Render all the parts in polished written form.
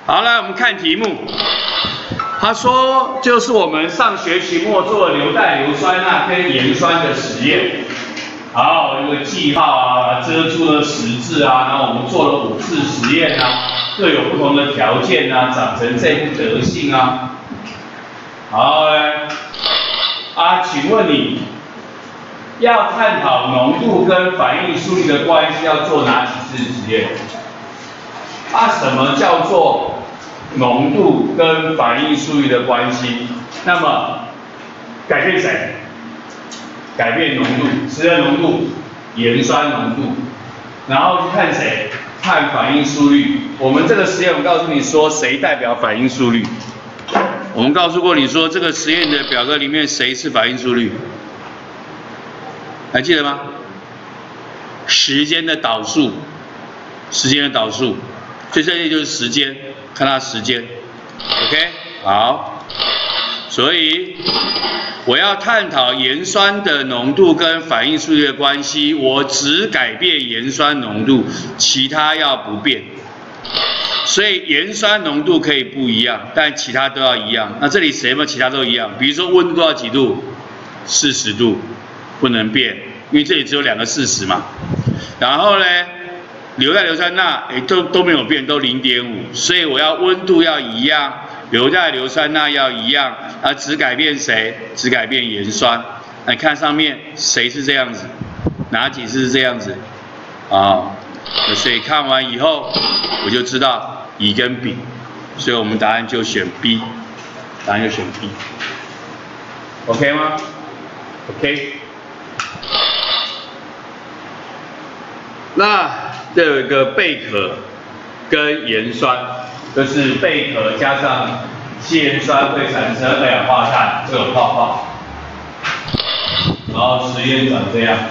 好，来我们看题目。他说，就是我们上学期末做的硫代硫酸钠跟盐酸的实验。好，有个记号啊，遮住了10字啊，然后我们做了5次实验啊，各有不同的条件啊，长成这副德性啊。好嘞，请问你要探讨浓度跟反应速率的关系，要做哪几次实验？什么叫做浓度跟反应速率的关系？那么改变谁？改变浓度，实验浓度，盐酸浓度，然后去看谁？看反应速率。我们这个实验，我告诉你说，谁代表反应速率？我们告诉过你说，这个实验的表格里面谁是反应速率？还记得吗？时间的导数，时间的导数，所以这里就是时间，看它时间 ，OK， 好，所以我要探讨盐酸的浓度跟反应速率的关系，我只改变盐酸浓度，其他要不变。所以盐酸浓度可以不一样，但其他都要一样。那这里谁嘛？其他都一样。比如说温度要几度？40度，不能变，因为这里只有2个40嘛。然后呢，硫代硫酸钠，都没有变，都0.5，所以我要温度要一样，硫代硫酸钠要一样，只改变谁？只改变盐酸。来看上面谁是这样子？哪几次是这样子？所以看完以后我就知道乙跟丙，所以我们答案就选 B， 答案就选 B，OK 吗 ？OK。那这有一个贝壳跟盐酸，就是贝壳加上硒盐酸会产生二氧化碳，会有泡泡。然后实验长这样，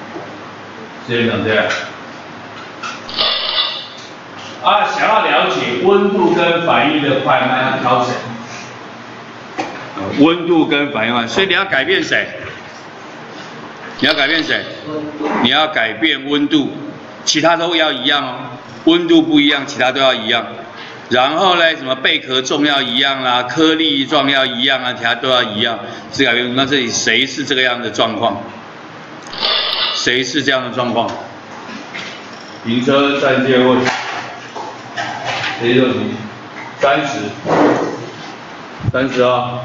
想要了解温度跟反应的快慢，要挑谁？温度跟反应快，所以你要改变谁？你要改变谁？你要改变温度，其他都要一样哦。温度不一样，其他都要一样。然后呢，什么贝壳重要一样啦，颗粒状要一样啊，其他都要一样。只改变，那这里谁是这个样的状况？谁是这样的状况？停车暂借问。谁就停？30啊。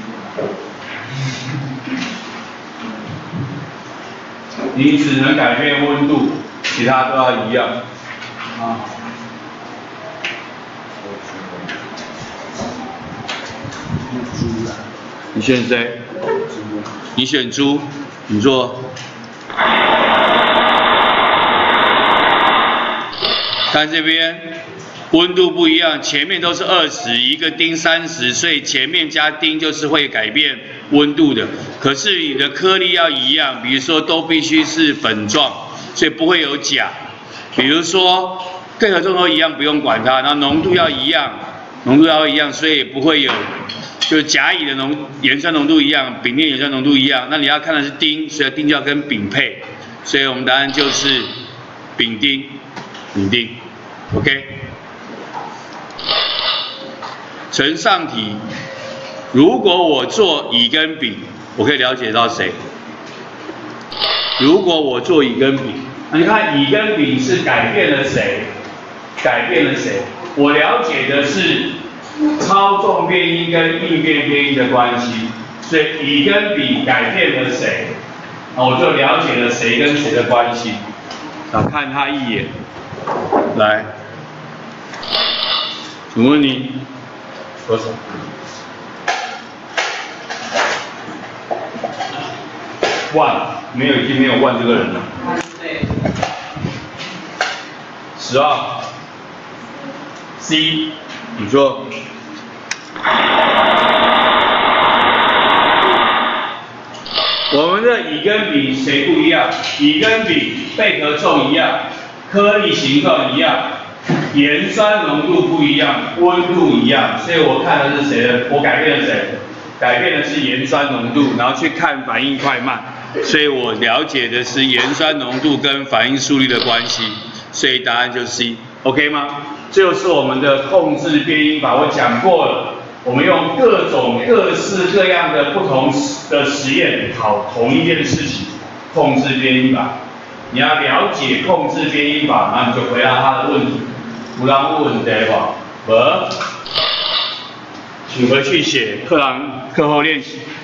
你只能改变温度，其他都要一样啊。你选谁？你选猪，你做。看这边，温度不一样，前面都是20，一个丁30，所以前面加丁就是会改变温度的。可是你的颗粒要一样，比如说都必须是粉状，所以不会有钾。比如说贝壳重都一样，不用管它，然后浓度要一样，所以也不会有。就甲乙的盐酸浓度一样，丙丁盐酸浓度一样，那你要看的是丁，所以丁就要跟丙配，所以我们答案就是丙丁 ，OK。呈上题，如果我做乙跟丙，我可以了解到谁？如果我做乙跟丙，那你看乙跟丙是改变了谁？我了解的是超重变因跟应变变因的关系，所以乙跟丙改变了谁？我就了解了谁跟谁的关系。看他一眼，来，请问你多少？1，已经没有1这个人了。12 C， 你说。我们的乙跟丙谁不一样？乙跟丙贝壳重一样，颗粒形状一样，盐酸浓度不一样，温度一样，所以我看的是谁的？我改变了谁？改变的是盐酸浓度，然后去看反应快慢，所以我了解的是盐酸浓度跟反应速率的关系，所以答案就是 C，OK 吗？ 就是我们的控制变音法。我讲过了，我们用各种各式各样的不同的实验考同一件事情，控制变音法。你要了解控制变音法，那你就回答他的问题。有人有问题无？无，请回去写课后练习。